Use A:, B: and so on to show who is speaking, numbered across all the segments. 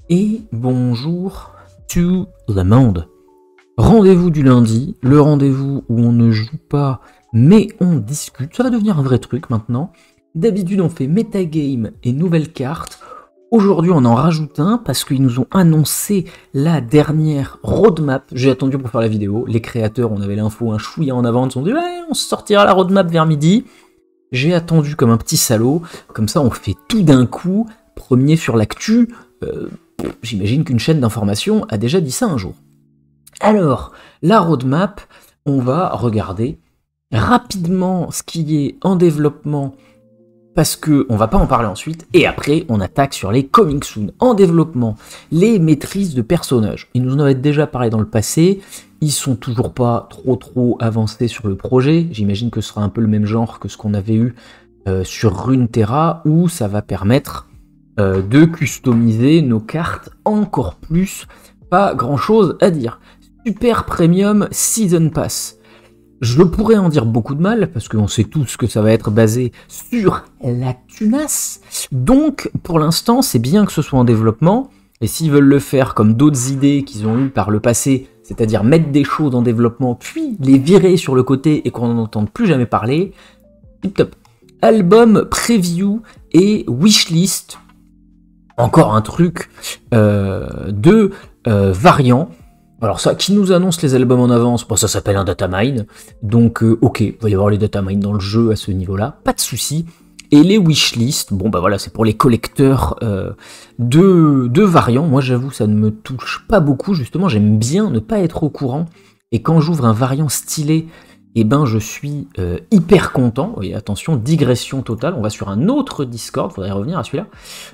A: Et bonjour tout le monde. Rendez-vous du lundi, le rendez-vous où on ne joue pas mais on discute. Ça va devenir un vrai truc maintenant. D'habitude on fait metagame et nouvelles cartes. Aujourd'hui on en rajoute un parce qu'ils nous ont annoncé la dernière roadmap. J'ai attendu pour faire la vidéo. Les créateurs, on avait l'info un chouïa en avant, ils se sont dit ouais, on sortira la roadmap vers midi. J'ai attendu comme un petit salaud. Comme ça on fait tout d'un coup. Premier sur l'actu. J'imagine qu'une chaîne d'information a déjà dit ça un jour. Alors, la roadmap, on va regarder rapidement ce qui est en développement, parce qu'on va pas en parler ensuite, et après on attaque sur les coming soon. En développement, les maîtrises de personnages. Ils nous en avaient déjà parlé dans le passé, ils sont toujours pas trop avancés sur le projet. J'imagine que ce sera un peu le même genre que ce qu'on avait eu sur Runeterra, où ça va permettre de customiser nos cartes encore plus. Pas grand chose à dire. Super Premium Season Pass. Je pourrais en dire beaucoup de mal, parce qu'on sait tous que ça va être basé sur la tunasse. Donc, pour l'instant, c'est bien que ce soit en développement. Et s'ils veulent le faire comme d'autres idées qu'ils ont eues par le passé, c'est-à-dire mettre des choses en développement, puis les virer sur le côté et qu'on n'en entende plus jamais parler, tip top. Album Preview et Wishlist. Encore un truc de variant. Alors ça, qui nous annonce les albums en avance, bon, ça s'appelle un datamine. Donc ok, il va y avoir les datamines dans le jeu à ce niveau-là, pas de souci. Et les wishlists, bon bah voilà, c'est pour les collecteurs de variants. Moi j'avoue, ça ne me touche pas beaucoup, justement, j'aime bien ne pas être au courant. Et quand j'ouvre un variant stylé, eh ben je suis hyper content. Oui, attention, digression totale, on va sur un autre Discord, faudrait revenir à celui-là.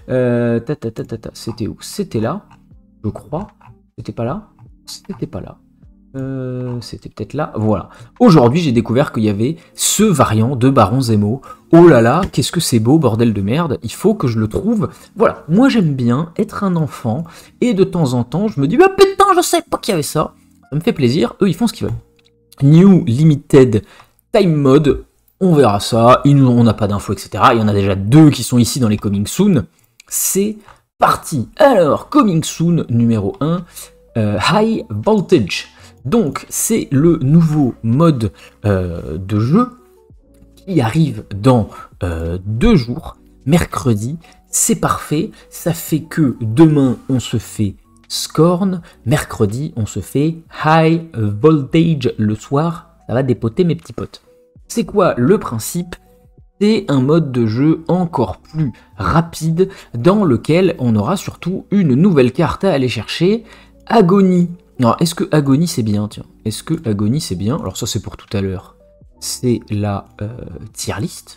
A: C'était où? C'était là, je crois. C'était pas là? C'était pas là. C'était peut-être là. Voilà. Aujourd'hui, j'ai découvert qu'il y avait ce variant de Baron Zemo. Oh là là, qu'est-ce que c'est beau, bordel de merde. Il faut que je le trouve. Voilà. Moi, j'aime bien être un enfant. Et de temps en temps, je me dis, ah putain, je sais pas qu'il y avait ça. Ça me fait plaisir. Eux, ils font ce qu'ils veulent. New Limited Time Mode, on verra ça, on n'a pas d'infos, etc. Il y en a déjà 2 qui sont ici dans les Coming Soon. C'est parti. Alors, Coming Soon numéro 1, High Voltage. Donc, c'est le nouveau mode de jeu qui arrive dans 2 jours, mercredi. C'est parfait, ça fait que demain, on se fait Scorn, mercredi on se fait High Voltage le soir, ça va dépoter mes petits potes. C'est quoi le principe? C'est un mode de jeu encore plus rapide dans lequel on aura surtout une nouvelle carte à aller chercher, Agonie. Alors est-ce que Agonie c'est bien? Tiens, est-ce que Agonie c'est bien? Alors ça c'est pour tout à l'heure, c'est la tier list.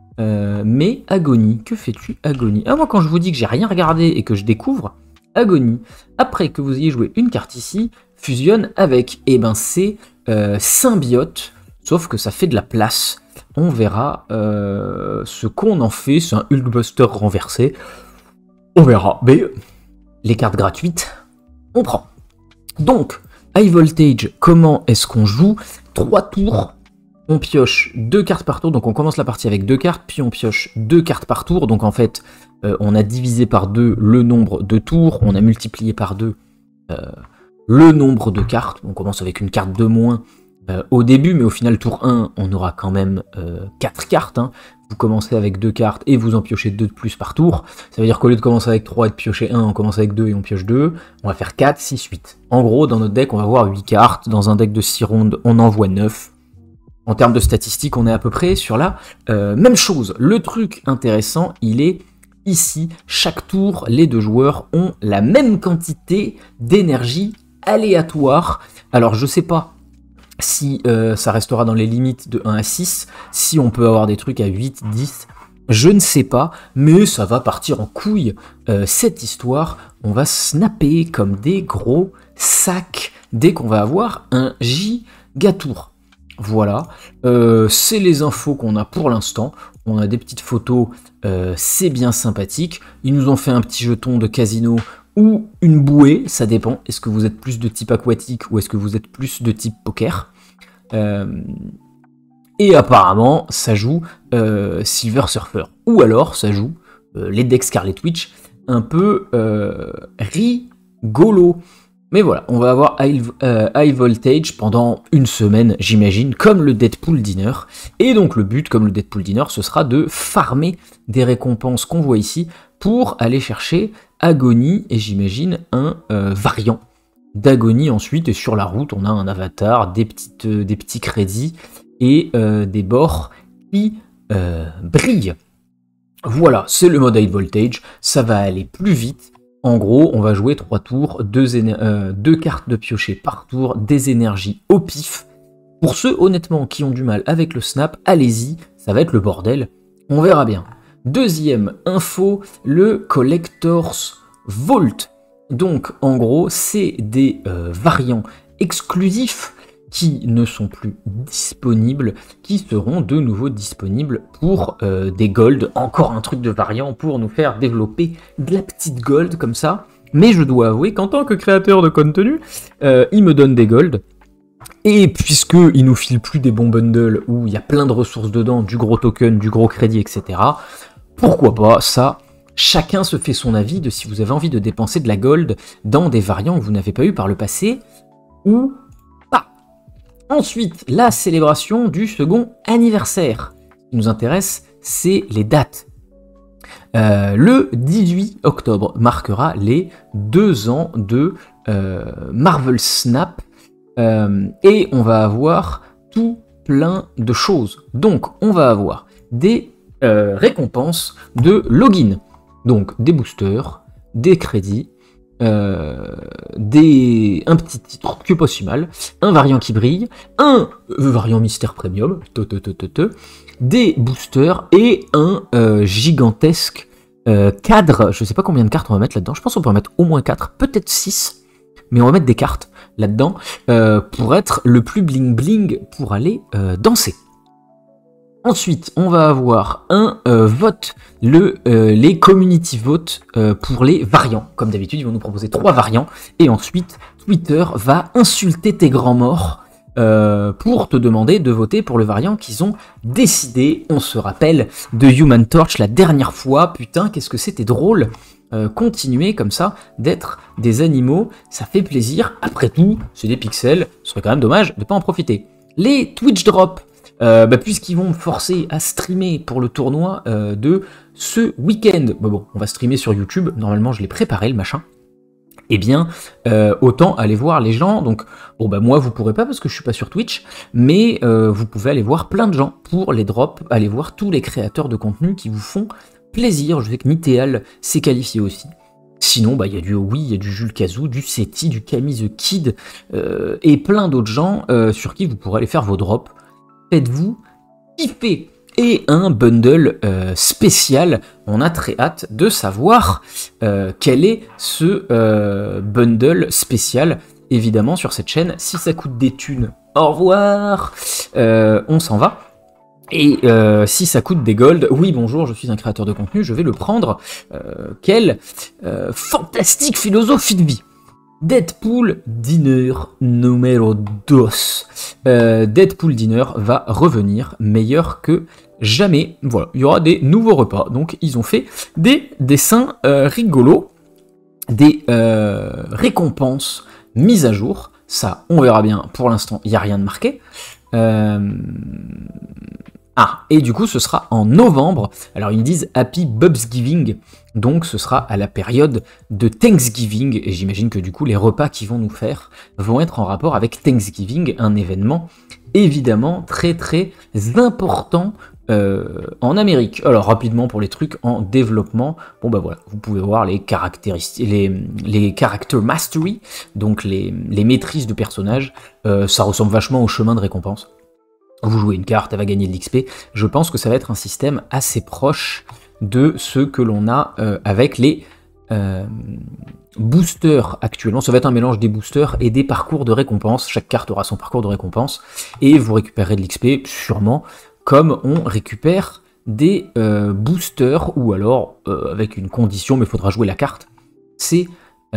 A: Mais Agonie, que fais-tu Agonie? Ah moi quand je vous dis que j'ai rien regardé et que je découvre, Agonie, après que vous ayez joué une carte ici, fusionne avec, et ben c'est symbiote, sauf que ça fait de la place. On verra ce qu'on en fait, c'est un Hulkbuster renversé. On verra, mais les cartes gratuites, on prend. Donc, High Voltage, comment est-ce qu'on joue? 3 tours, on pioche 2 cartes par tour, donc on commence la partie avec 2 cartes, puis on pioche 2 cartes par tour, donc en fait, on a divisé par 2 le nombre de tours, on a multiplié par 2 le nombre de cartes, on commence avec une carte de moins au début, mais au final, tour 1, on aura quand même 4 cartes, hein. Vous commencez avec 2 cartes et vous en piochez 2 de plus par tour, ça veut dire qu'au lieu de commencer avec 3 et de piocher 1, on commence avec 2 et on pioche 2, on va faire 4, 6, 8. En gros, dans notre deck, on va avoir 8 cartes, dans un deck de 6 rondes, on en voit 9. En termes de statistiques, on est à peu près sur la même chose. Le truc intéressant, il est ici. Chaque tour, les 2 joueurs ont la même quantité d'énergie aléatoire. Alors, je sais pas si ça restera dans les limites de 1 à 6, si on peut avoir des trucs à 8, 10, je ne sais pas, mais ça va partir en couille. Cette histoire, on va snapper comme des gros sacs dès qu'on va avoir un gigatour. Voilà, c'est les infos qu'on a pour l'instant. On a des petites photos, c'est bien sympathique. Ils nous ont fait un petit jeton de casino ou une bouée, ça dépend. Est-ce que vous êtes plus de type aquatique ou est-ce que vous êtes plus de type poker? Et apparemment, ça joue Silver Surfer. Ou alors, ça joue les decks Scarlet Witch. un peu rigolo. Mais voilà, on va avoir high voltage pendant une semaine, j'imagine, comme le Deadpool Dinner. Et donc le but, comme le Deadpool Dinner, ce sera de farmer des récompenses qu'on voit ici pour aller chercher Agony et j'imagine un variant d'Agony ensuite. Et sur la route, on a un avatar, des petits crédits et des bords qui brillent. Voilà, c'est le mode high voltage, ça va aller plus vite. En gros, on va jouer 3 tours, 2 cartes de piocher par tour, des énergies au pif. Pour ceux, honnêtement, qui ont du mal avec le snap, allez-y, ça va être le bordel, on verra bien. Deuxième info, le Collector's Vault. Donc, en gros, c'est des variants exclusifs qui ne sont plus disponibles, qui seront de nouveau disponibles pour des gold, encore un truc de variant pour nous faire développer de la petite gold comme ça. Mais je dois avouer qu'en tant que créateur de contenu, il me donne des gold, et puisqu'il nous file plus des bons bundles où il y a plein de ressources dedans, du gros token, du gros crédit, etc., pourquoi pas ça? Chacun se fait son avis de si vous avez envie de dépenser de la gold dans des variants que vous n'avez pas eu par le passé, ou pas. Ensuite, la célébration du second anniversaire. Ce qui nous intéresse, c'est les dates. Le 18 octobre marquera les 2 ans de Marvel Snap, et on va avoir tout plein de choses. Donc, on va avoir des récompenses de login. Donc, des boosters, des crédits, un petit titre qui est pas si mal, un variant qui brille, un variant mystère premium, des boosters et un gigantesque cadre. Je sais pas combien de cartes on va mettre là-dedans, je pense qu'on peut en mettre au moins 4, peut-être 6, mais on va mettre des cartes là-dedans pour être le plus bling bling pour aller danser. Ensuite, on va avoir un vote, les community votes pour les variants. Comme d'habitude, ils vont nous proposer 3 variants. Et ensuite, Twitter va insulter tes grands morts pour te demander de voter pour le variant qu'ils ont décidé. On se rappelle de Human Torch la dernière fois. Putain, qu'est-ce que c'était drôle. Continuer comme ça d'être des animaux, ça fait plaisir. Après tout, c'est des pixels. Ce serait quand même dommage de ne pas en profiter. Les Twitch Drops. Puisqu'ils vont me forcer à streamer pour le tournoi de ce week-end. Bon, on va streamer sur YouTube, normalement je l'ai préparé le machin. Eh bien, autant aller voir les gens. Donc, moi vous pourrez pas parce que je suis pas sur Twitch, mais vous pouvez aller voir plein de gens pour les drops, aller voir tous les créateurs de contenu qui vous font plaisir. Je sais que Nitéal s'est qualifié aussi. Sinon, il y a du Oui, il y a du Jules Kazoo, du Seti, du Camille the Kid, et plein d'autres gens sur qui vous pourrez aller faire vos drops. Faites-vous kiffer. Et un bundle spécial, on a très hâte de savoir quel est ce bundle spécial, évidemment sur cette chaîne. Si ça coûte des thunes, au revoir, on s'en va. Et si ça coûte des gold, oui bonjour, je suis un créateur de contenu, je vais le prendre. Quelle fantastique philosophie de vie. Deadpool Dinner numéro 2. Deadpool Dinner va revenir meilleur que jamais. Voilà, il y aura des nouveaux repas. Donc ils ont fait des dessins rigolos, des récompenses mises à jour. Ça, on verra bien. Pour l'instant, il n'y a rien de marqué. Et du coup, ce sera en novembre. Alors, ils disent Happy Bubsgiving. Donc, ce sera à la période de Thanksgiving. Et j'imagine que du coup, les repas qu'ils vont nous faire vont être en rapport avec Thanksgiving, un événement évidemment très très important en Amérique. Alors, rapidement pour les trucs en développement. Voilà, vous pouvez voir les caractéristiques, les character mastery, donc les maîtrises de personnages. Ça ressemble vachement au chemin de récompense. Vous jouez une carte, elle va gagner de l'XP. Je pense que ça va être un système assez proche de ce que l'on a avec les boosters actuellement. Ça va être un mélange des boosters et des parcours de récompense. Chaque carte aura son parcours de récompense et vous récupérez de l'XP sûrement comme on récupère des boosters, ou alors avec une condition, mais il faudra jouer la carte. C'est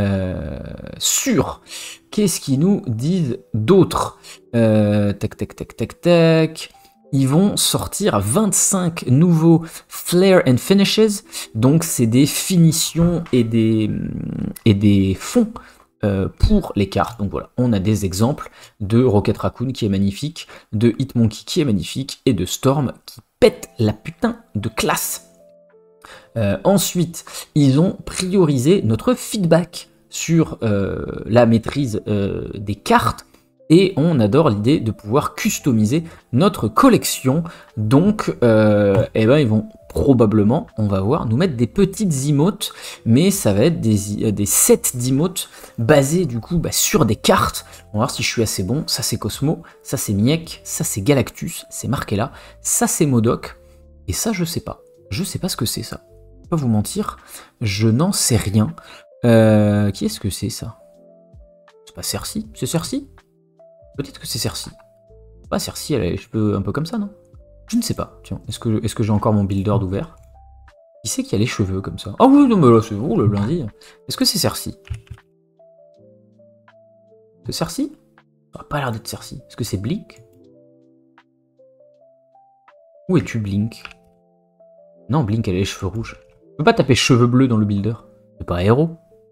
A: sûr. Qu'est-ce qu'ils nous disent d'autre? Tac. ils vont sortir 25 nouveaux Flare and Finishes, donc c'est des finitions et des fonds pour les cartes. Donc voilà, on a des exemples de Rocket Raccoon qui est magnifique, de Hitmonkey qui est magnifique, et de Storm qui pète la putain de classe. Ensuite, ils ont priorisé notre feedback sur la maîtrise des cartes, et on adore l'idée de pouvoir customiser notre collection. Donc, eh ben, ils vont probablement, on va voir, nous mettre des petites emotes, mais ça va être des sets d'emotes basés du coup sur des cartes. On va voir si je suis assez bon. Ça c'est Cosmo, ça c'est Miek, ça c'est Galactus, c'est marqué là, ça c'est Modok, et ça je sais pas. Je sais pas ce que c'est ça. Je vais pas vous mentir, je n'en sais rien. Qui est-ce que c'est ça? C'est pas Cersei? C'est Cersei? Peut-être que c'est Cersei. Pas Cersei, elle a les cheveux un peu comme ça, non? Je ne sais pas. Tiens, est-ce que j'ai encore mon builder d'ouvert? Qui c'est qui a les cheveux comme ça? Ah oui, non, mais là, c'est vous, le lundi. Est-ce que c'est Cersei? C'est Cersei? Ça n'a pas l'air d'être Cersei. Est-ce que c'est Blink? Où es-tu, Blink? Non, Blink, elle a les cheveux rouges. Je peux pas taper cheveux bleus dans le builder. C'est pas Aero.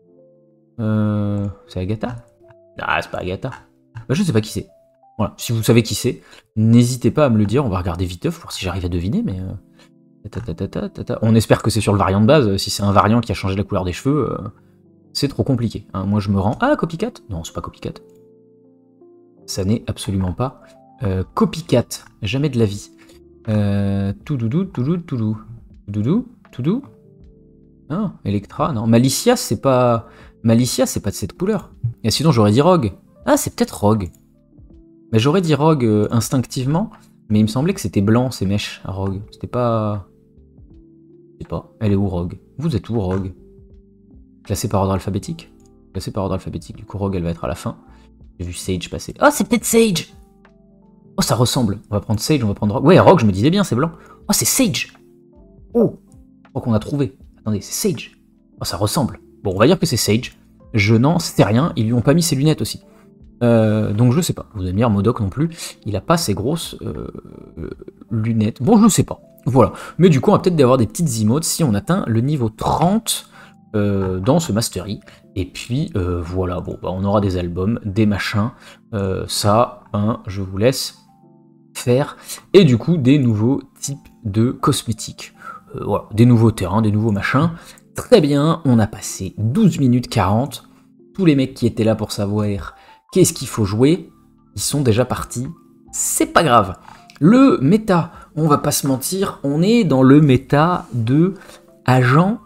A: C'est Agatha? Ah, c'est pas Agatha. Bah, je sais pas qui c'est. Voilà, si vous savez qui c'est, n'hésitez pas à me le dire, on va regarder viteuf, voir si j'arrive à deviner, mais... On espère que c'est sur le variant de base, si c'est un variant qui a changé la couleur des cheveux, c'est trop compliqué. Hein. Moi je me rends... Ah, Copycat? Non, c'est pas Copycat. Ça n'est absolument pas Copycat, jamais de la vie. Toudoudou, toudoudou, toudoudou. Toudoudou, toudoudou. Ah, Electra, non. Malicia, c'est pas... Malicia, c'est pas de cette couleur. Et sinon, j'aurais dit Rogue. Ah, c'est peut-être Rogue. Mais j'aurais dit Rogue instinctivement, mais il me semblait que c'était blanc, ces mèches à Rogue. C'était pas... Je sais pas. Elle est où, Rogue? Vous êtes où, Rogue? Classée par ordre alphabétique? Classée par ordre alphabétique. Du coup, Rogue, elle va être à la fin. J'ai vu Sage passer. Oh, c'est peut-être Sage! Oh, ça ressemble. On va prendre Sage, on va prendre Rogue. Ouais, Rogue, je me disais bien, c'est blanc. Oh, c'est Sage! Oh! Je crois qu'on a trouvé. Attendez, c'est Sage. Oh, ça ressemble. Bon, on va dire que c'est Sage. Je n'en sais rien. Ils lui ont pas mis ses lunettes aussi. Donc je sais pas. Vous allez me dire, Modok non plus. Il a pas ces grosses lunettes. Bon, je sais pas. Voilà. Mais du coup, on va peut-être avoir des petites emotes si on atteint le niveau 30 dans ce Mastery. Et puis, voilà. Bon, bah, on aura des albums, des machins. Ça, hein, je vous laisse faire. Et du coup, des nouveaux types de cosmétiques. Voilà. Des nouveaux terrains, des nouveaux machins. Très bien, on a passé 12 minutes 40. Tous les mecs qui étaient là pour savoir qu'est-ce qu'il faut jouer, ils sont déjà partis. C'est pas grave. Le méta, on va pas se mentir, on est dans le méta de Agent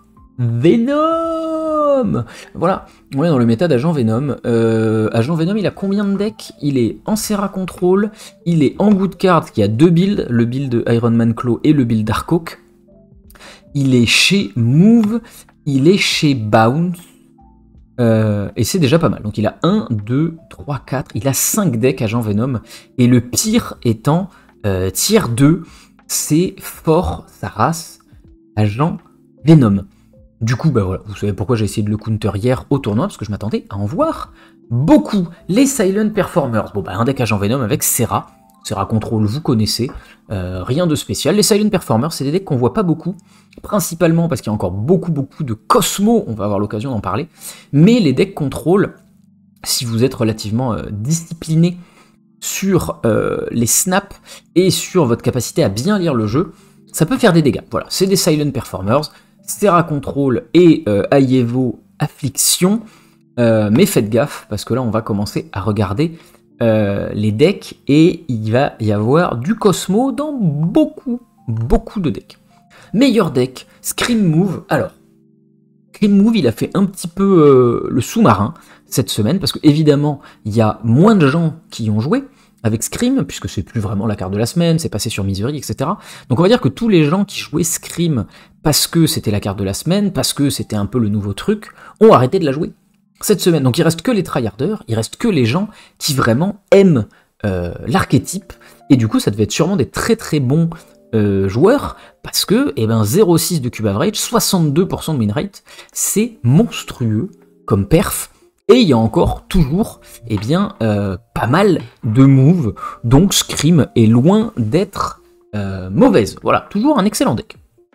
A: Venom. Voilà, on est dans le méta d'Agent Venom. Agent Venom, il a combien de decks? Il est en Serra Control, il est en Good Card, qui a deux builds, le build Iron Man Claw et le build Darkhawk. Il est chez Move, il est chez Bounce, et c'est déjà pas mal. Donc il a 1, 2, 3, 4, il a 5 decks Agent Venom, et le pire étant tier 2, c'est fort sa race Agent Venom. Du coup, bah voilà, vous savez pourquoi j'ai essayé de le counter hier au tournoi, parce que je m'attendais à en voir beaucoup. Les Silent Performers, bon bah un deck Agent Venom avec Serra. Serra Control, vous connaissez, rien de spécial. Les Silent Performers, c'est des decks qu'on voit pas beaucoup, principalement parce qu'il y a encore beaucoup de Cosmo, on va avoir l'occasion d'en parler, mais les decks Control, si vous êtes relativement discipliné sur les snaps et sur votre capacité à bien lire le jeu, ça peut faire des dégâts. Voilà, c'est des Silent Performers, Serra Control et Aievo Affliction, mais faites gaffe, parce que là on va commencer à regarder les decks, et il va y avoir du Cosmo dans beaucoup de decks. Meilleur deck, Scream Move. Alors, Scream Move, il a fait un petit peu le sous-marin cette semaine, parce que évidemment, il y a moins de gens qui ont joué avec Scream, puisque c'est plus vraiment la carte de la semaine, c'est passé sur Misery, etc. Donc on va dire que tous les gens qui jouaient Scream parce que c'était la carte de la semaine, parce que c'était un peu le nouveau truc, ont arrêté de la jouer cette semaine. Donc il reste que les tryharders, il reste que les gens qui vraiment aiment l'archétype, et du coup ça devait être sûrement des très bons joueurs, parce que 0,6 de cube average, 62% de win rate, c'est monstrueux comme perf, et il y a encore toujours pas mal de moves, donc Scream est loin d'être mauvaise. Voilà, toujours un excellent deck.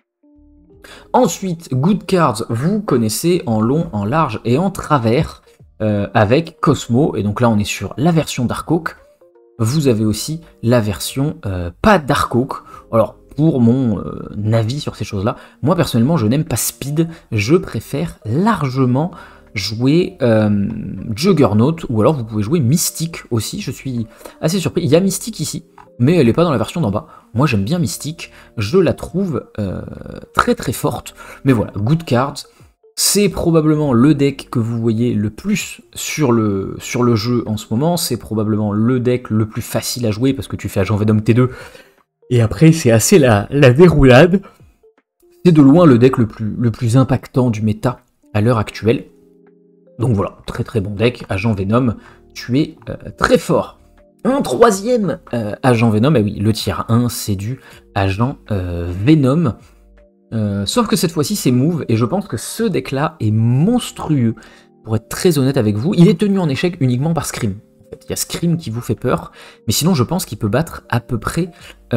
A: Ensuite, Good Cards, vous connaissez en long, en large et en travers avec Cosmo. Et donc là, on est sur la version Dark Oak. Vous avez aussi la version pas Dark Oak. Alors, pour mon avis sur ces choses-là, moi personnellement, je n'aime pas Speed. Je préfère largement jouer Juggernaut, ou alors vous pouvez jouer Mystique aussi. Je suis assez surpris. Il y a Mystique ici, mais elle n'est pas dans la version d'en bas. Moi j'aime bien Mystique, je la trouve très très forte. Mais voilà, Good Cards, c'est probablement le deck que vous voyez le plus sur le jeu en ce moment. C'est probablement le deck le plus facile à jouer parce que tu fais Agent Venom T2 et après c'est assez la déroulade. C'est de loin le deck le plus impactant du méta à l'heure actuelle. Donc voilà, très très bon deck, Agent Venom, tu es très fort. Un troisième Agent Venom, et oui, le tier 1, c'est du Agent Venom. Sauf que cette fois-ci, c'est move, et je pense que ce deck-là est monstrueux, pour être très honnête avec vous. Il est tenu en échec uniquement par Scream. En fait, il y a Scream qui vous fait peur, mais sinon je pense qu'il peut battre à peu près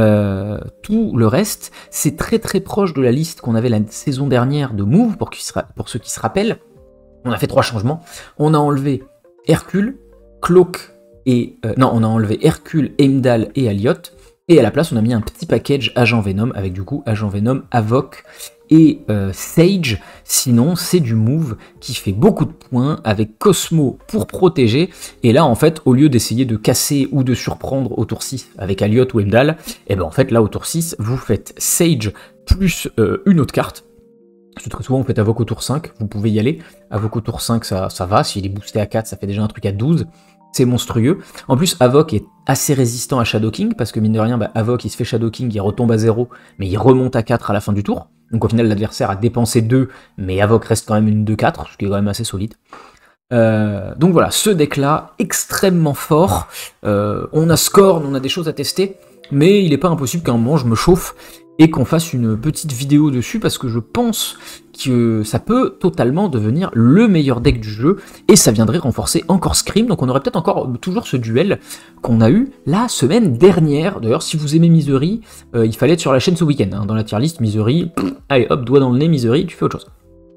A: tout le reste. C'est très très proche de la liste qu'on avait la saison dernière de move, pour ceux qui se rappellent. On a fait 3 changements. On a enlevé Hercule, Cloak et... non, on a enlevé Hercule, Heimdall et Aliot. Et à la place, on a mis un petit package Agent Venom, avec du coup Agent Venom, Avoc et Sage. Sinon, c'est du move qui fait beaucoup de points, avec Cosmo pour protéger. Et là, en fait, au lieu d'essayer de casser ou de surprendre au tour 6 avec Aliot ou Heimdall, et ben en fait, là, au tour 6, vous faites Sage plus une autre carte. Très souvent, vous faites Avoc au tour 5, vous pouvez y aller. Avoc au tour 5, ça va. S'il est boosté à 4, ça fait déjà un truc à 12. C'est monstrueux. En plus, Avoc est assez résistant à Shadow King, parce que mine de rien, Avoc, il se fait Shadow King, il retombe à 0, mais il remonte à 4 à la fin du tour. Donc au final, l'adversaire a dépensé 2, mais Avoc reste quand même une 2-4, ce qui est quand même assez solide. Donc voilà, ce deck-là, extrêmement fort. On a Scorn, on a des choses à tester, mais il n'est pas impossible qu'à un moment, je me chauffe et qu'on fasse une petite vidéo dessus, parce que je pense que ça peut totalement devenir le meilleur deck du jeu, et ça viendrait renforcer encore Scream, donc on aurait peut-être encore toujours ce duel qu'on a eu la semaine dernière. D'ailleurs, si vous aimez Misery, il fallait être sur la chaîne ce week-end, hein, dans la tier list, Misery, allez hop, doigt dans le nez, Misery, tu fais autre chose.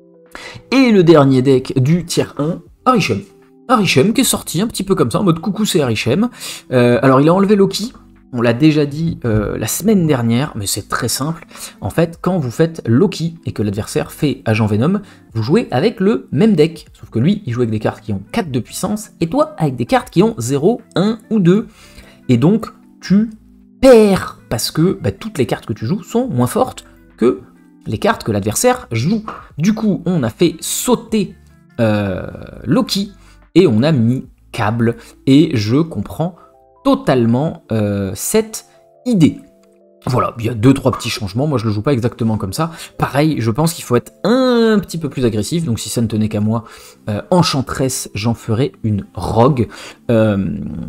A: Et le dernier deck du tier 1, Arishem. Arishem qui est sorti un petit peu comme ça, en mode coucou c'est Arishem. Alors il a enlevé Loki. On l'a déjà dit la semaine dernière, mais c'est très simple. En fait, quand vous faites Loki et que l'adversaire fait Agent Venom, vous jouez avec le même deck. Sauf que lui, il joue avec des cartes qui ont 4 de puissance, et toi avec des cartes qui ont 0, 1 ou 2. Et donc, tu perds, parce que toutes les cartes que tu joues sont moins fortes que les cartes que l'adversaire joue. Du coup, on a fait sauter Loki, et on a mis Câble, et je comprends totalement cette idée. Voilà, il y a 2-3 petits changements, moi je le joue pas exactement comme ça. Pareil, je pense qu'il faut être un petit peu plus agressif, donc si ça ne tenait qu'à moi, Enchantress, j'en ferais une Rogue. Parce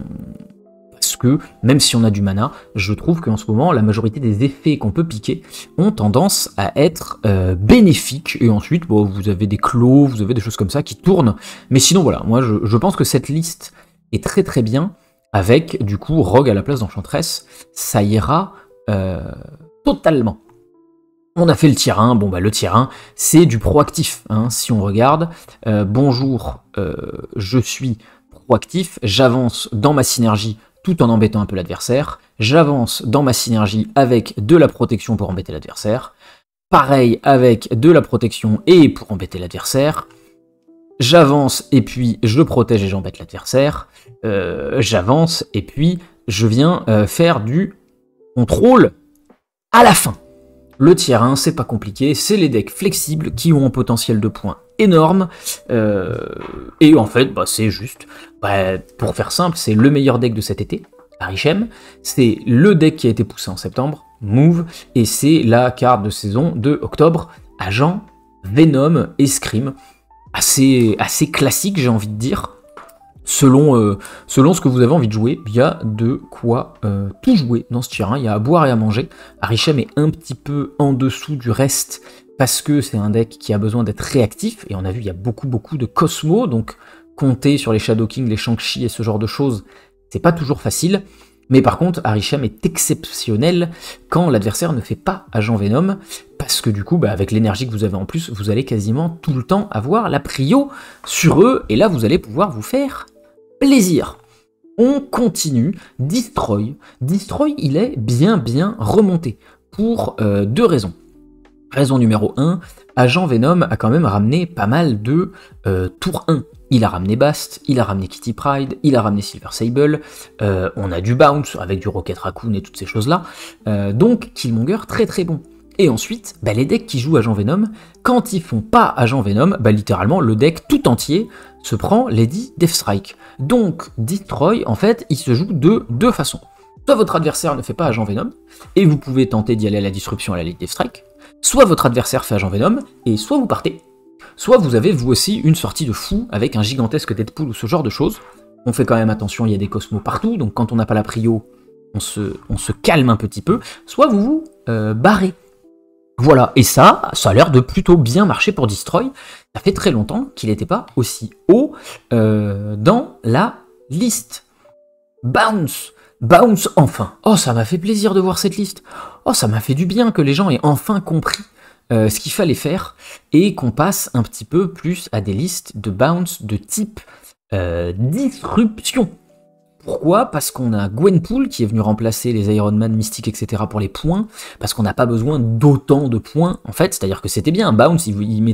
A: que, même si on a du mana, je trouve qu'en ce moment, la majorité des effets qu'on peut piquer ont tendance à être bénéfiques, et ensuite, vous avez des clos, vous avez des choses comme ça qui tournent. Mais sinon, voilà, moi je pense que cette liste est très très bien, avec du coup Rogue à la place d'Enchantress, ça ira totalement. On a fait le tier 1, le tier 1, c'est du proactif, hein, si on regarde. Bonjour, je suis proactif, j'avance dans ma synergie tout en embêtant un peu l'adversaire, j'avance dans ma synergie avec de la protection pour embêter l'adversaire, pareil avec de la protection et pour embêter l'adversaire, j'avance et puis je protège et j'embête l'adversaire, j'avance et puis je viens faire du contrôle à la fin. Le tier 1, c'est pas compliqué, c'est les decks flexibles qui ont un potentiel de points énorme, et en fait, c'est juste, pour faire simple, c'est le meilleur deck de cet été, Arishem, c'est le deck qui a été poussé en septembre, Move, et c'est la carte de saison de octobre, Agent, Venom et Scream. Assez classique, j'ai envie de dire. Selon ce que vous avez envie de jouer, il y a de quoi tout jouer dans ce tier 1, il y a à boire et à manger. Arishem est un petit peu en dessous du reste, parce que c'est un deck qui a besoin d'être réactif, et on a vu il y a beaucoup de Cosmo, donc compter sur les Shadow King, les Shang-Chi et ce genre de choses, c'est pas toujours facile. Mais par contre, Arishem est exceptionnel quand l'adversaire ne fait pas Agent Venom, parce que du coup, avec l'énergie que vous avez en plus, vous allez quasiment tout le temps avoir la prio sur eux, et là vous allez pouvoir vous faire plaisir. On continue. Destroy. Destroy, il est bien remonté, pour 2 raisons. Raison numéro 1, Agent Venom a quand même ramené pas mal de tour 1. Il a ramené Bast, il a ramené Kitty Pryde, il a ramené Silver Sable, on a du Bounce avec du Rocket Raccoon et toutes ces choses-là. Donc Killmonger très bon. Et ensuite, les decks qui jouent Agent Venom, quand ils font pas Agent Venom, littéralement le deck tout entier se prend Lady Deathstrike. Donc Destroy, en fait, il se joue de 2 façons. Soit votre adversaire ne fait pas Agent Venom, et vous pouvez tenter d'y aller à la disruption à la Lady Deathstrike, soit votre adversaire fait Agent Venom, et soit vous partez. Soit vous avez vous aussi une sortie de fou avec un gigantesque Deadpool ou ce genre de choses. On fait quand même attention, il y a des cosmos partout, donc quand on n'a pas la prio, on se calme un petit peu. Soit vous vous barrez. Voilà, et ça a l'air de plutôt bien marcher pour Destroy. Ça fait très longtemps qu'il n'était pas aussi haut dans la liste. Bounce enfin. Oh, ça m'a fait plaisir de voir cette liste. Oh, ça m'a fait du bien que les gens aient enfin compris ce qu'il fallait faire, et qu'on passe un petit peu plus à des listes de bounce de type disruption. Pourquoi ? Parce qu'on a Gwenpool qui est venu remplacer les Iron Man, Mystique, etc. pour les points, parce qu'on n'a pas besoin d'autant de points, en fait, c'est-à-dire que c'était bien, un bounce,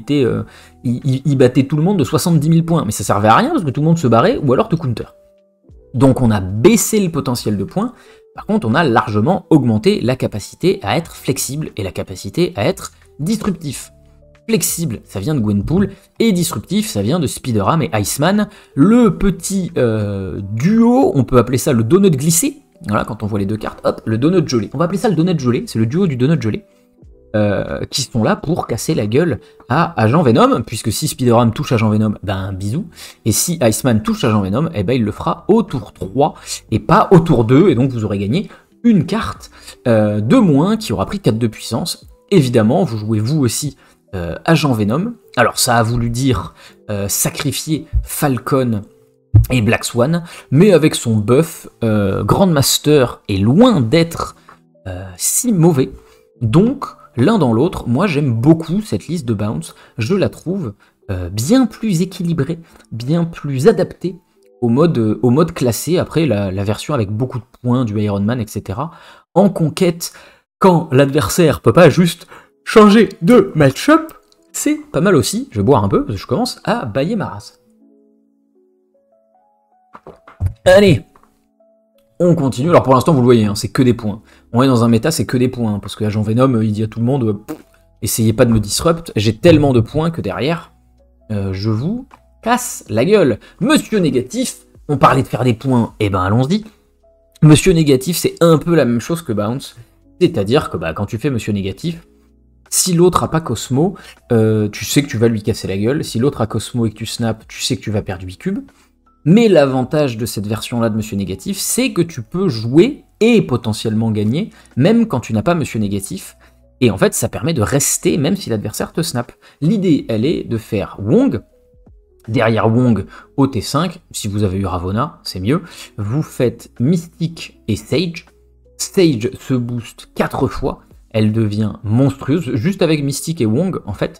A: il battait tout le monde de 70 000 points, mais ça servait à rien parce que tout le monde se barrait, ou alors te counter. Donc on a baissé le potentiel de points, par contre on a largement augmenté la capacité à être flexible et la capacité à être disruptif. Flexible, ça vient de Gwenpool, et disruptif, ça vient de Spider-Ham et Iceman. Le petit duo, on peut appeler ça le donut glissé. Voilà, quand on voit les 2 cartes, hop, le donut gelé. On va appeler ça le donut gelé, c'est le duo du donut gelé. Qui sont là pour casser la gueule à Agent Venom, puisque si Spider-Ham touche Agent Venom, bisous. Et si Iceman touche Agent Venom, il le fera au tour 3, et pas au tour 2, et donc vous aurez gagné une carte de moins qui aura pris 4 de puissance. Évidemment, vous jouez vous aussi Agent Venom. Alors ça a voulu dire sacrifier Falcon et Black Swan, mais avec son buff, Grandmaster est loin d'être si mauvais. Donc, l'un dans l'autre, moi j'aime beaucoup cette liste de bounce, je la trouve bien plus équilibrée, bien plus adaptée au mode classé, après la version avec beaucoup de points du Iron Man, etc. En conquête, quand l'adversaire peut pas juste changer de match-up, c'est pas mal aussi. Je vais boire un peu, parce que je commence à bailler ma race. Allez, on continue. Alors pour l'instant, vous le voyez, c'est que des points. On est dans un méta, c'est que des points, parce que Agent Venom, il dit à tout le monde, essayez pas de me disrupt, j'ai tellement de points que derrière, je vous casse la gueule. Monsieur Négatif, on parlait de faire des points, allons-y. Monsieur Négatif, c'est un peu la même chose que Bounce, c'est-à-dire que quand tu fais Monsieur Négatif, si l'autre a pas Cosmo, tu sais que tu vas lui casser la gueule. Si l'autre a Cosmo et que tu snaps, tu sais que tu vas perdre 8 cubes. Mais l'avantage de cette version-là de Monsieur Négatif, c'est que tu peux jouer et potentiellement gagner, même quand tu n'as pas Monsieur Négatif. Et en fait, ça permet de rester, même si l'adversaire te snap. L'idée, elle est de faire Wong. Derrière Wong, au T5, si vous avez eu Ravonna, c'est mieux. Vous faites Mystique et Sage. Sage se booste 4 fois. Elle devient monstrueuse. Juste avec Mystique et Wong, en fait,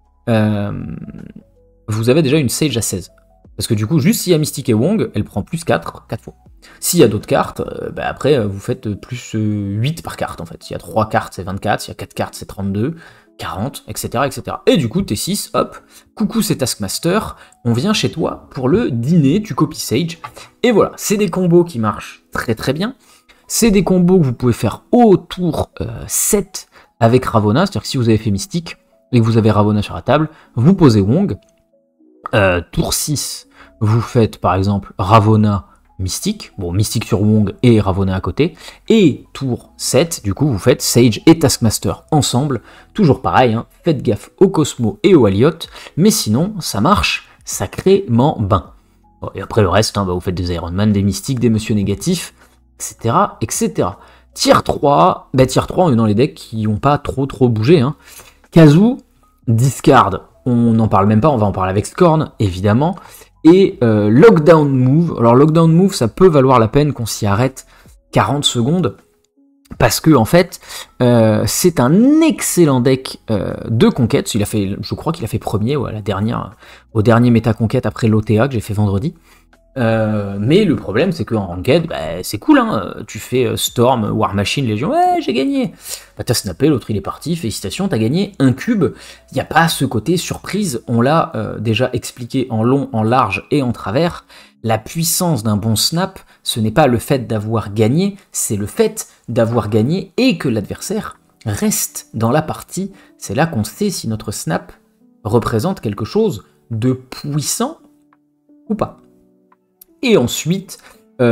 A: vous avez déjà une Sage à 16. Parce que du coup, juste s'il y a Mystique et Wong, elle prend plus 4 fois. S'il y a d'autres cartes, après, vous faites plus 8 par carte, en fait. S'il y a 3 cartes, c'est 24. S'il y a 4 cartes, c'est 32, 40, etc., etc. Et du coup, T6, hop, coucou, c'est Taskmaster, on vient chez toi pour le dîner, tu copies Sage. Et voilà, c'est des combos qui marchent très très bien. C'est des combos que vous pouvez faire au tour 7 avec Ravonna, c'est-à-dire que si vous avez fait Mystique et que vous avez Ravonna sur la table, vous posez Wong. Tour 6, vous faites par exemple Ravonna, Mystique, bon Mystique sur Wong et Ravonna à côté, et tour 7, du coup vous faites Sage et Taskmaster ensemble, toujours pareil, faites gaffe au Cosmo et au Elliot, mais sinon ça marche sacrément bien. Bon, et après le reste, vous faites des Iron Man, des Mystiques, des Monsieur Négatifs, etc., etc. Tier 3, Tier 3 on est dans les decks qui n'ont pas trop bougé. Kazu, discard, on n'en parle même pas, on va en parler avec Scorn, évidemment. Et Lockdown Move, alors Lockdown Move, ça peut valoir la peine qu'on s'y arrête 40 secondes. Parce que en fait, c'est un excellent deck de conquête. Je crois qu'il a fait premier au dernier méta conquête après l'OTA que j'ai fait vendredi. Mais le problème, c'est qu'en ranked, bah, c'est cool, hein. Tu fais Storm, War Machine, Légion, ouais, j'ai gagné. Bah, t'as snappé, l'autre il est parti, félicitations, t'as gagné un cube. Il n'y a pas ce côté surprise, on l'a déjà expliqué en long, en large et en travers. La puissance d'un bon snap, ce n'est pas le fait d'avoir gagné, c'est le fait d'avoir gagné et que l'adversaire reste dans la partie. C'est là qu'on sait si notre snap représente quelque chose de puissant ou pas. Et ensuite, il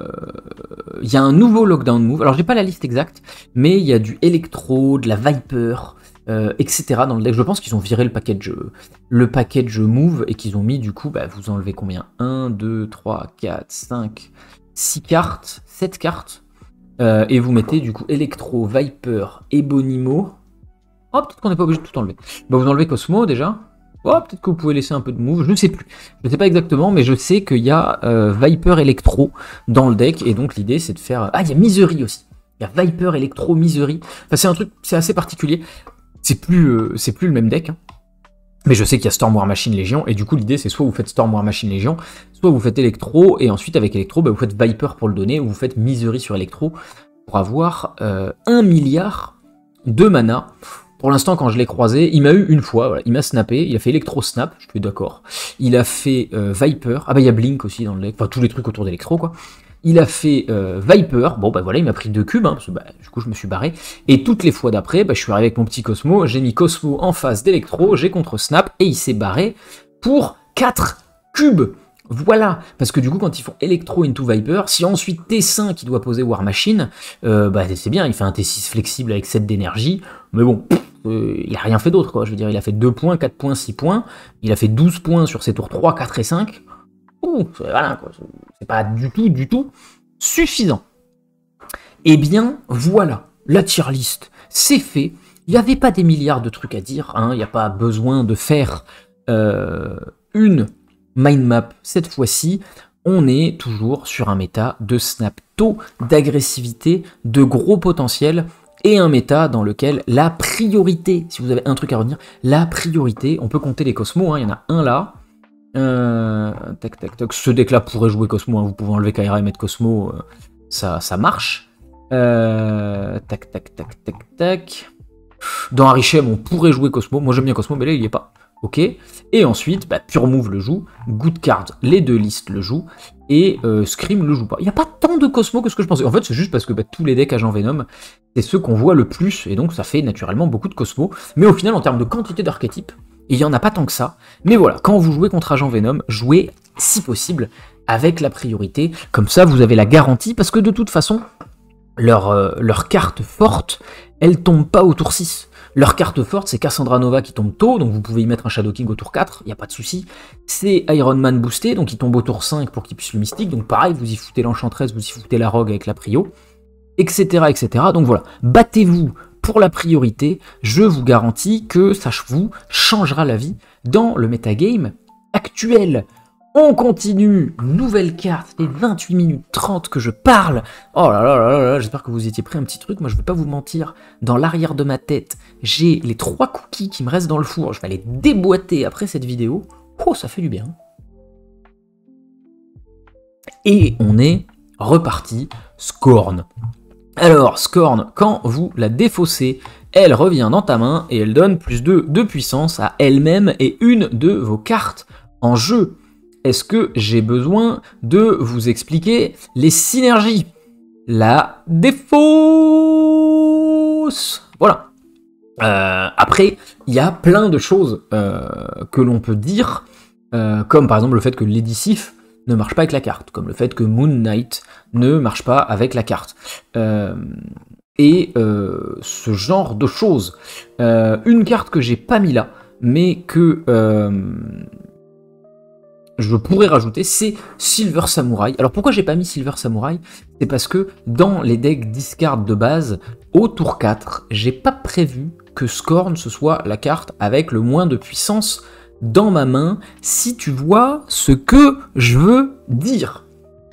A: y a un nouveau lockdown move. Alors j'ai pas la liste exacte, mais il y a du Electro, de la Viper, etc. dans le deck. Je pense qu'ils ont viré le package move et qu'ils ont mis du coup, bah, vous enlevez combien 1, 2, 3, 4, 5, 6 cartes, 7 cartes. Et vous mettez du coup Electro, Viper, Ebonimo. Oh, peut-être qu'on n'est pas obligé de tout enlever. Bah, vous enlevez Cosmo déjà. Oh, peut-être que vous pouvez laisser un peu de move, je ne sais plus. Je ne sais pas exactement, mais je sais qu'il y a Viper Electro dans le deck, et donc l'idée c'est de faire... Ah, il y a Misery aussi. Il y a Viper Electro Misery. Enfin, c'est un truc, c'est assez particulier. C'est plus le même deck, hein. Mais je sais qu'il y a Storm War Machine Légion, et du coup l'idée c'est soit vous faites Storm War Machine Légion, soit vous faites Electro, et ensuite avec Electro, bah, vous faites Viper pour le donner, ou vous faites Misery sur Electro, pour avoir 1 milliard de mana. Pour l'instant, quand je l'ai croisé, il m'a eu une fois, voilà, il m'a snappé, il a fait Electro Snap, je suis d'accord. Il a fait Viper, ah bah il y a Blink aussi dans le deck, enfin tous les trucs autour d'Electro quoi. Il a fait Viper, bon bah voilà, il m'a pris 2 cubes, hein, parce que bah, du coup je me suis barré. Et toutes les fois d'après, bah, je suis arrivé avec mon petit Cosmo, j'ai mis Cosmo en face d'Electro, j'ai contre Snap, et il s'est barré pour 4 cubes. Voilà, parce que du coup quand ils font Electro into Viper, si ensuite T5 qui doit poser War Machine, bah c'est bien, il fait un T6 flexible avec 7 d'énergie, mais bon, il a rien fait d'autre quoi, je veux dire, il a fait 2 points, 4 points, 6 points, il a fait 12 points sur ses tours 3, 4 et 5, voilà quoi, c'est pas du tout suffisant. Et bien voilà, la tier list, c'est fait, il n'y avait pas des milliards de trucs à dire, hein, il n'y a pas besoin de faire une mind map, cette fois-ci, on est toujours sur un méta de snap tôt, d'agressivité, de gros potentiel, et un méta dans lequel la priorité, si vous avez un truc à retenir, la priorité, on peut compter les Cosmos, hein, il y en a un là, tac tac tac, ce deck là pourrait jouer Cosmo, hein, vous pouvez enlever Kaira et mettre Cosmo, ça marche, tac tac tac tac tac, dans Harishem on pourrait jouer Cosmo, moi j'aime bien Cosmo mais là il y est pas. Ok, et ensuite, bah, Pure Move le joue, Good Card, les deux listes le jouent, et Scream le joue pas. Il n'y a pas tant de Cosmo que ce que je pensais. En fait, c'est juste parce que bah, tous les decks Agent Venom, c'est ceux qu'on voit le plus, et donc ça fait naturellement beaucoup de Cosmo. Mais au final, en termes de quantité d'archétypes, il n'y en a pas tant que ça. Mais voilà, quand vous jouez contre Agent Venom, jouez, si possible, avec la priorité. Comme ça, vous avez la garantie, parce que de toute façon, leur carte forte, elle tombe pas au tour 6. Leur carte forte, c'est Cassandra Nova qui tombe tôt, donc vous pouvez y mettre un Shadow King au tour 4, il n'y a pas de souci. C'est Iron Man boosté, donc il tombe au tour 5 pour qu'il puisse le mystique, donc pareil, vous y foutez l'Enchantress, vous y foutez la Rogue avec la prio, etc. etc. Donc voilà, battez-vous pour la priorité, je vous garantis que ça vous changera la vie dans le metagame actuel. On continue, nouvelle carte, les 28 minutes 30 que je parle. Oh là là là là, j'espère que vous étiez prêts, un petit truc, moi je vais pas vous mentir, dans l'arrière de ma tête, j'ai les 3 cookies qui me restent dans le four, je vais les déboîter après cette vidéo. Oh, ça fait du bien. Et on est reparti, Scorn. Alors, Scorn, quand vous la défaussez, elle revient dans ta main et elle donne plus 2 de puissance à elle-même et une de vos cartes en jeu. Est-ce que j'ai besoin de vous expliquer les synergies? La défausse. Voilà. Après, il y a plein de choses que l'on peut dire, comme par exemple le fait que Lady Sif ne marche pas avec la carte, comme le fait que Moon Knight ne marche pas avec la carte. Et ce genre de choses. Une carte que j'ai pas mis là, mais que... je pourrais rajouter, c'est Silver Samurai. Alors pourquoi j'ai pas mis Silver Samurai? C'est parce que dans les decks discard de base, au tour 4, j'ai pas prévu que Scorn ce soit la carte avec le moins de puissance dans ma main, si tu vois ce que je veux dire.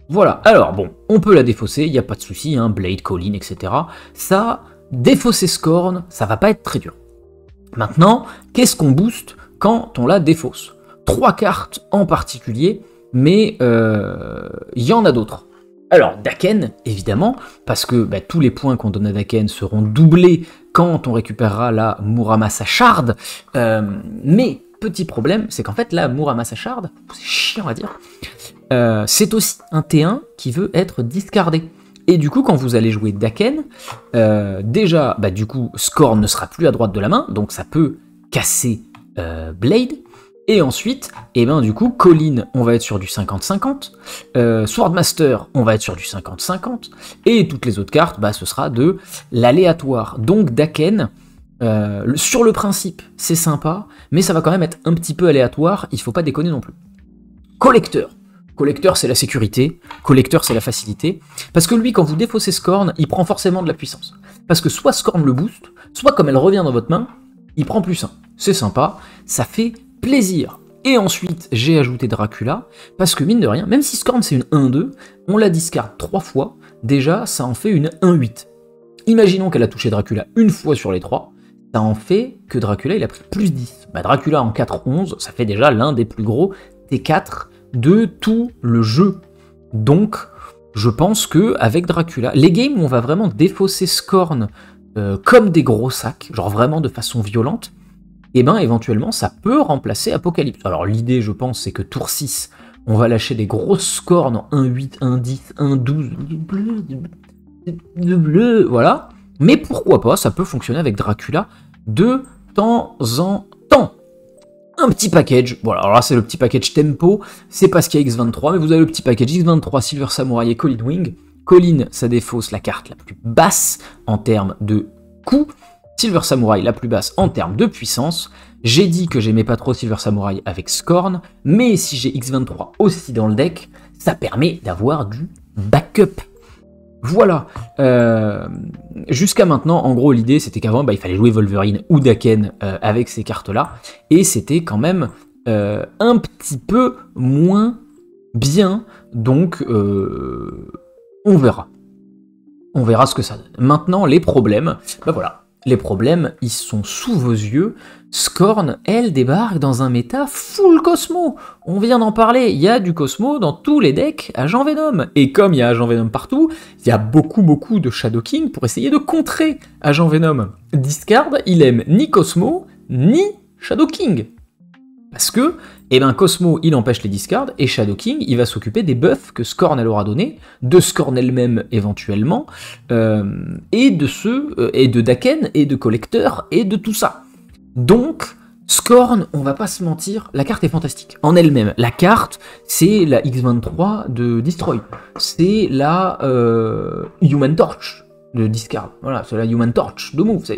A: Voilà, alors bon, on peut la défausser, il n'y a pas de souci, hein, Blade, Colin, etc. Ça, défausser Scorn, ça va pas être très dur. Maintenant, qu'est-ce qu'on booste quand on la défausse? 3 cartes en particulier, mais il y en a d'autres. Alors, Daken, évidemment, parce que tous les points qu'on donne à Daken seront doublés quand on récupérera la Muramasa Shard, mais petit problème, c'est qu'en fait, la Muramasa Shard, c'est chiant à dire, c'est aussi un T1 qui veut être discardé. Et du coup, quand vous allez jouer Daken, déjà, du coup, Scorn ne sera plus à droite de la main, donc ça peut casser Blade. Et ensuite, du coup, Colin, on va être sur du 50-50. Swordmaster, on va être sur du 50-50. Et toutes les autres cartes, ce sera de l'aléatoire. Donc Daken, sur le principe, c'est sympa, mais ça va quand même être un petit peu aléatoire, il faut pas déconner non plus. Collecteur. Collecteur, c'est la sécurité. Collecteur, c'est la facilité. Parce que lui, quand vous défaussez Scorn, il prend forcément de la puissance. Parce que soit Scorn le booste, soit comme elle revient dans votre main, il prend +1. C'est sympa, ça fait plaisir. Et ensuite, j'ai ajouté Dracula, parce que mine de rien, même si Scorn c'est une 1-2, on la discarde 3 fois, déjà ça en fait une 1-8. Imaginons qu'elle a touché Dracula une fois sur les 3, ça en fait que Dracula il a pris +10. Dracula en 4-11, ça fait déjà l'un des plus gros T4 de tout le jeu. Donc, je pense que avec Dracula, les games où on va vraiment défausser Scorn comme des gros sacs, genre vraiment de façon violente, éventuellement, ça peut remplacer Apocalypse. Alors l'idée, je pense, c'est que tour 6, on va lâcher des grosses Scorn en 1-8, 1-10, 1-12, bleu, voilà. Mais pourquoi pas, ça peut fonctionner avec Dracula de temps en temps. Un petit package, voilà, alors là c'est le petit package tempo, c'est parce qu'il y a X23, mais vous avez le petit package X23, Silver Samurai et Colin Wing. Colin, ça défausse la carte la plus basse en termes de coût, Silver Samurai la plus basse en termes de puissance. J'ai dit que j'aimais pas trop Silver Samurai avec Scorn, mais si j'ai X23 aussi dans le deck, ça permet d'avoir du backup. Voilà, jusqu'à maintenant, en gros, l'idée c'était qu'avant, il fallait jouer Wolverine ou Daken avec ces cartes-là, et c'était quand même un petit peu moins bien, donc on verra. On verra ce que ça donne. Maintenant, les problèmes, voilà. Les problèmes, ils sont sous vos yeux. Scorn, elle, débarque dans un méta full Cosmo. On vient d'en parler, il y a du Cosmo dans tous les decks Agent Venom. Et comme il y a Agent Venom partout, il y a beaucoup de Shadow King pour essayer de contrer Agent Venom. Discard, il aime ni Cosmo, ni Shadow King. Parce que, Cosmo, il empêche les discards, et Shadow King, il va s'occuper des buffs que Scorn, elle aura donné, de Scorn elle-même, éventuellement, et de ceux, et de Daken, et de Collecteur, et de tout ça. Donc, Scorn, on va pas se mentir, la carte est fantastique, en elle-même. La carte, c'est la X23 de Destroy. C'est la Human Torch de discard. Voilà, c'est la Human Torch de Move.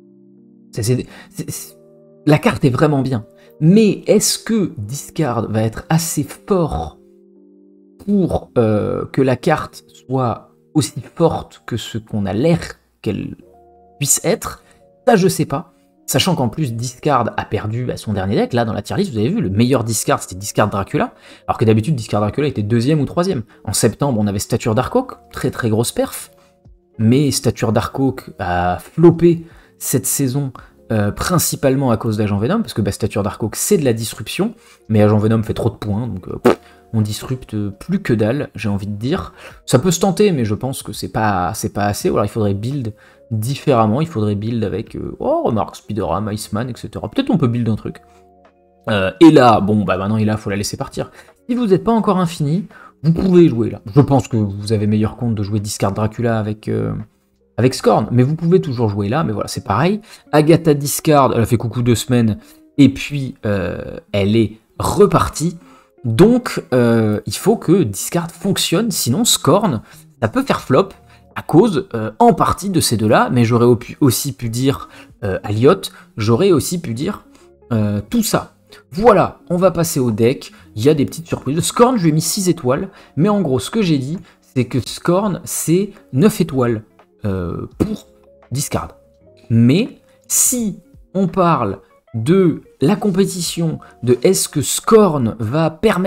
A: La carte est vraiment bien. Mais est-ce que Discard va être assez fort pour que la carte soit aussi forte que ce qu'on a l'air qu'elle puisse être? Ça, je sais pas. Sachant qu'en plus, Discard a perdu son dernier deck. Là, dans la tier list, vous avez vu, le meilleur Discard, c'était Discard Dracula. Alors que d'habitude, Discard Dracula était 2e ou 3e. En septembre, on avait Stature Darkhawk, très très grosse perf. Mais Stature Darkhawk a floppé cette saison principalement à cause d'Agent Venom, parce que Stature Darkhawk c'est de la disruption, mais Agent Venom fait trop de points, donc on disrupte plus que dalle, j'ai envie de dire. Ça peut se tenter, mais je pense que c'est pas assez, ou alors il faudrait build différemment, il faudrait build avec, remarque, Spider-Man, Iceman, etc. Peut-être on peut build un truc. Et là, maintenant il faut la laisser partir. Si vous n'êtes pas encore infini, vous pouvez jouer là. Je pense que vous avez meilleur compte de jouer Discard Dracula avec Scorn, mais vous pouvez toujours jouer là, mais voilà, c'est pareil. Agatha Discard, elle a fait coucou 2 semaines, et puis elle est repartie. Donc, il faut que Discard fonctionne, sinon Scorn, ça peut faire flop, à cause, en partie, de ces deux-là, mais j'aurais aussi pu dire Aliot, j'aurais aussi pu dire tout ça. Voilà, on va passer au deck, il y a des petites surprises. Scorn, je lui ai mis 6 étoiles, mais en gros, ce que j'ai dit, c'est que Scorn, c'est 9 étoiles. Pour Discard. Mais si on parle de la compétition, de est-ce que Scorn va permettre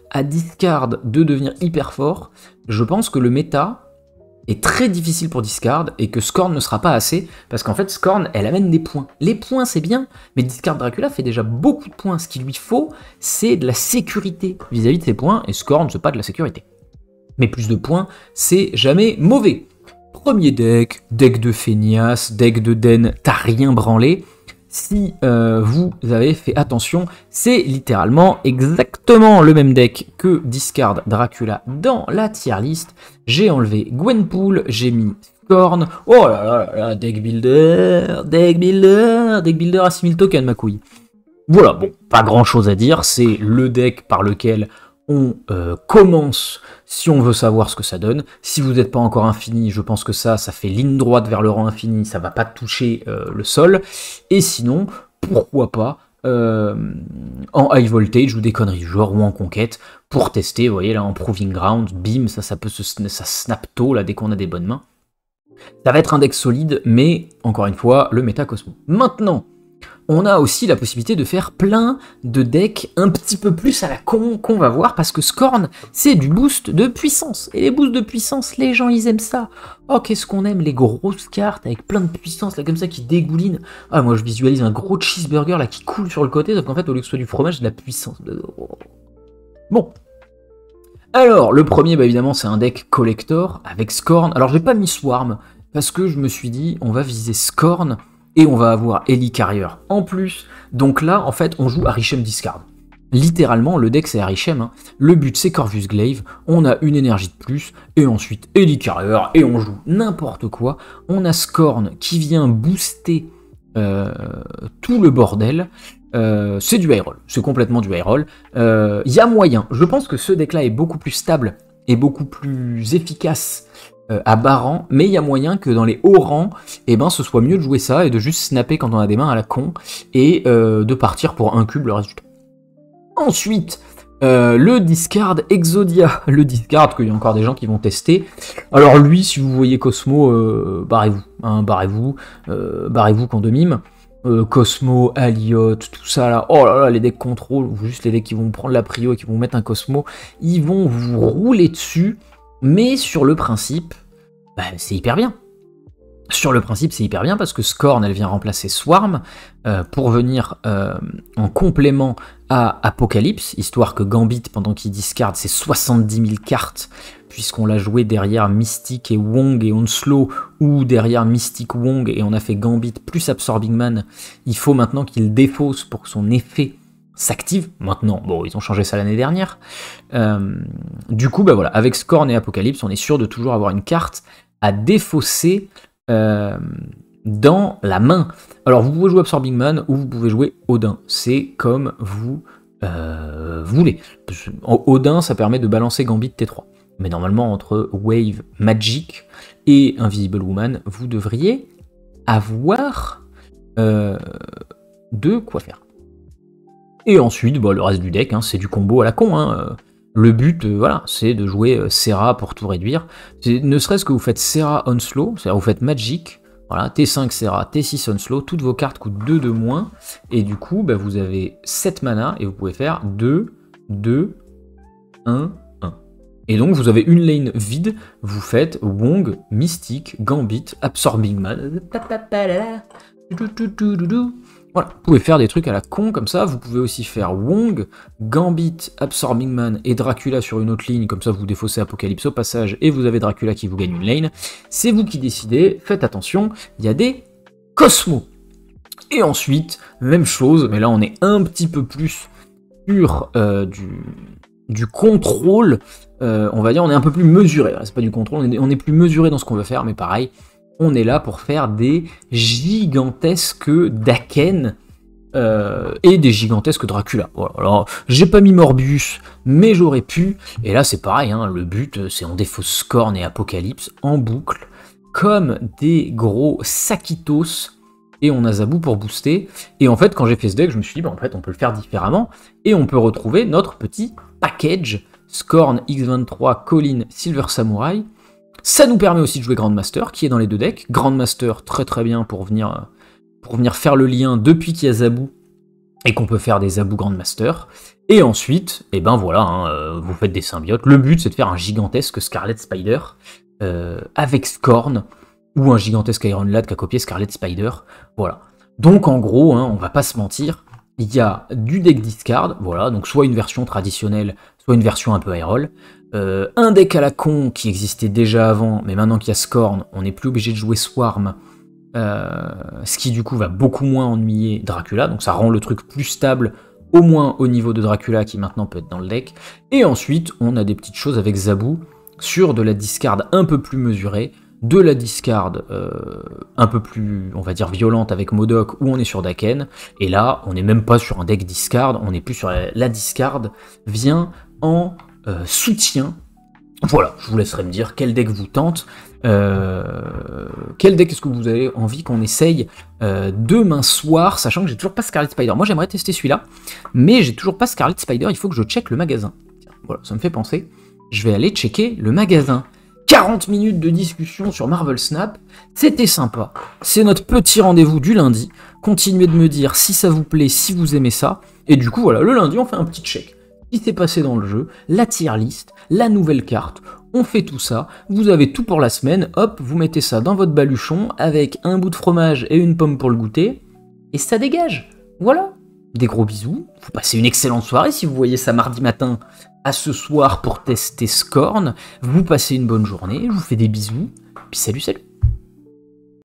A: à discard de devenir hyper fort, je pense que le méta est très difficile pour discard et que Scorn ne sera pas assez, parce qu'en fait Scorn elle amène des points. Les points c'est bien, mais discard Dracula fait déjà beaucoup de points. Ce qu'il lui faut, c'est de la sécurité vis-à-vis de ses points, et Scorn c'est pas de la sécurité. Mais plus de points, c'est jamais mauvais. Premier deck de feignasse, deck de den, t'as rien branlé. Si vous avez fait attention, c'est littéralement exactement le même deck que Discard Dracula dans la tier list. J'ai enlevé Gwenpool, j'ai mis Scorn. Oh là là, deck builder à 6000 tokens, ma couille. Voilà, bon, pas grand chose à dire, c'est le deck par lequel on commence si on veut savoir ce que ça donne. Si vous n'êtes pas encore infini, je pense que ça fait ligne droite vers le rang infini, ça va pas toucher le sol. Et sinon, pourquoi pas en high voltage ou des conneries du genre, ou en conquête, pour tester, vous voyez là en proving ground, bim, ça peut ça snap tôt là dès qu'on a des bonnes mains. Ça va être un deck solide, mais encore une fois, le méta Cosmo. Maintenant, on a aussi la possibilité de faire plein de decks un petit peu plus à la con qu'on va voir, parce que Scorn, c'est du boost de puissance. Et les boosts de puissance, les gens, ils aiment ça. Oh, qu'est-ce qu'on aime, les grosses cartes avec plein de puissance, là, comme ça, qui dégoulinent. Ah, moi, je visualise un gros cheeseburger, là, qui coule sur le côté, sauf qu'en fait, au lieu que ce soit du fromage, c'est de la puissance. Bon. Alors, le premier, bah, évidemment, c'est un deck collector, avec Scorn. Alors, j'ai pas mis Swarm, parce que je me suis dit, on va viser Scorn, et on va avoir Ellie Carrier en plus. Donc là, en fait, on joue Arishem Discard. Littéralement, le deck c'est Arishem. Hein. Le but c'est Corvus Glaive, on a une énergie de plus, et ensuite Ellie Carrier, et on joue n'importe quoi. On a Scorn qui vient booster tout le bordel. C'est du high roll, c'est complètement du high roll. Y a moyen, je pense que ce deck là est beaucoup plus stable et beaucoup plus efficace à bas rang, mais il y a moyen que dans les hauts rangs, eh ben, ce soit mieux de jouer ça et de juste snapper quand on a des mains à la con, et de partir pour un cube le reste du temps. Ensuite, le discard Exodia, le discard qu'il y a encore des gens qui vont tester. Alors lui, si vous voyez Cosmo, barrez-vous, hein, barrez-vous contre mime. Cosmo, Aliot, tout ça là, oh là là, les decks contrôle, ou juste les decks qui vont prendre la prio et qui vont mettre un Cosmo, ils vont vous rouler dessus. Mais sur le principe, bah, c'est hyper bien. Sur le principe, c'est hyper bien parce que Scorn, elle vient remplacer Swarm pour venir en complément à Apocalypse, histoire que Gambit, pendant qu'il discard ses 70 000 cartes, puisqu'on l'a joué derrière Mystique et Wong et Onslow, ou derrière Mystique Wong et on a fait Gambit plus Absorbing Man, il faut maintenant qu'il défausse pour que son effet s'active maintenant. Bon, ils ont changé ça l'année dernière. Du coup, bah voilà, avec Scorn et Apocalypse, on est sûr de toujours avoir une carte à défausser dans la main. Alors, vous pouvez jouer Absorbing Man ou vous pouvez jouer Odin. C'est comme vous voulez. Odin, ça permet de balancer Gambit T3. Mais normalement, entre Wave, Magic et Invisible Woman, vous devriez avoir de quoi faire. Et ensuite, bah, le reste du deck, hein, c'est du combo à la con. Hein. Le but, voilà, c'est de jouer Serra pour tout réduire. Ne serait-ce que vous faites Serra Onslow, c'est-à-dire vous faites Magic, voilà, T5 Serra, T6 Onslow, toutes vos cartes coûtent 2 de moins, et du coup, bah, vous avez 7 mana, et vous pouvez faire 2, 2, 1, 1. Et donc, vous avez une lane vide, vous faites Wong, Mystique, Gambit, Absorbing Man, voilà, vous pouvez faire des trucs à la con comme ça, vous pouvez aussi faire Wong, Gambit, Absorbing Man et Dracula sur une autre ligne, comme ça vous défaussez Apocalypse au passage et vous avez Dracula qui vous gagne une lane. C'est vous qui décidez, faites attention, il y a des Cosmos. Et ensuite, même chose, mais là on est un petit peu plus sur du contrôle, on va dire, on est un peu plus mesuré, c'est pas du contrôle, on est plus mesuré dans ce qu'on veut faire, mais pareil, on est là pour faire des gigantesques Daken et des gigantesques Dracula. Voilà. Alors, j'ai pas mis Morbius, mais j'aurais pu. Et là, c'est pareil, hein, le but, c'est on défausse Scorn et Apocalypse en boucle, comme des gros Sakitos, et on a Zabu pour booster. Et en fait, quand j'ai fait ce deck, je me suis dit, bah, en fait, on peut le faire différemment, et on peut retrouver notre petit package Scorn, X23, Colin, Silver Samurai. Ça nous permet aussi de jouer Grandmaster, qui est dans les deux decks. Grandmaster, très très bien pour venir faire le lien depuis qu'il y a Zabu et qu'on peut faire des Zabu Grandmaster. Et ensuite, et ben voilà, hein, vous faites des symbiotes. Le but, c'est de faire un gigantesque Scarlet Spider avec Scorn, ou un gigantesque Iron Lad qui a copié Scarlet Spider. Voilà. Donc en gros, hein, on va pas se mentir, il y a du deck discard, voilà, donc soit une version traditionnelle, soit une version un peu high roll. Un deck à la con qui existait déjà avant, mais maintenant qu'il y a Scorn, on n'est plus obligé de jouer Swarm, ce qui du coup va beaucoup moins ennuyer Dracula, donc ça rend le truc plus stable, au moins au niveau de Dracula qui maintenant peut être dans le deck. Et ensuite, on a des petites choses avec Zabu, sur de la discard un peu plus mesurée, de la discard un peu plus, on va dire, violente avec Modok, où on est sur Daken, et là, on n'est même pas sur un deck discard, on n'est plus sur la discard, vient en soutien. Voilà, je vous laisserai me dire quel deck vous tente, quel deck est-ce que vous avez envie qu'on essaye demain soir, sachant que j'ai toujours pas Scarlet Spider. Moi j'aimerais tester celui-là, mais j'ai toujours pas Scarlet Spider, il faut que je check le magasin. Tiens, voilà, ça me fait penser, je vais aller checker le magasin. 40 minutes de discussion sur Marvel Snap, c'était sympa. C'est notre petit rendez-vous du lundi. Continuez de me dire si ça vous plaît, si vous aimez ça. Et du coup, voilà, le lundi, on fait un petit check. Ce qui s'est passé dans le jeu, la tier list, la nouvelle carte, on fait tout ça. Vous avez tout pour la semaine. Hop, vous mettez ça dans votre baluchon avec un bout de fromage et une pomme pour le goûter. Et ça dégage. Voilà. Des gros bisous. Vous passez une excellente soirée si vous voyez ça mardi matin à ce soir pour tester Scorn. Vous passez une bonne journée, je vous fais des bisous, puis salut salut.